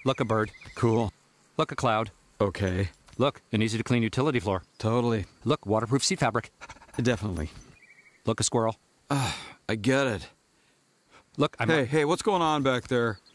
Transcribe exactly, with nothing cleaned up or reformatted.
Look, a bird. Cool. Look, a cloud. Okay. Look, an easy-to-clean utility floor. Totally. Look, waterproof seat fabric. Definitely. Look, a squirrel. Ah, I get it. Look, I'm... Hey, hey, what's going on back there?